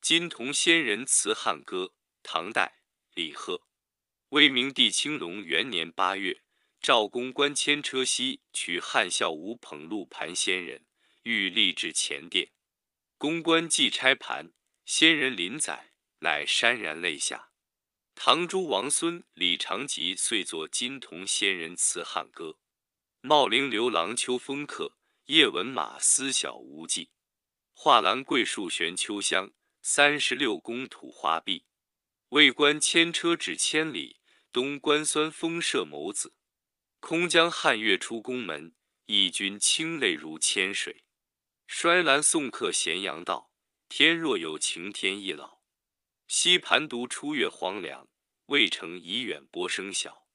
金铜仙人辞汉歌，唐代，李贺。魏明帝青龙元年8月，赵公官牵车西取汉孝武捧鹿盘仙人，欲立至前殿。公官既拆盘，仙人临载，乃潸然泪下。唐诸王孙李长吉遂作金铜仙人辞汉歌。茂陵刘郎秋风客，夜闻马思小无际。画栏桂树悬秋香，36宫吐花碧。魏官牵车至千里，东关酸风射眸子。空江汉月出宫门，义军清泪如千水。衰兰送客咸阳道，天若有情天亦老。西盘独出月荒凉，渭城已远波声小。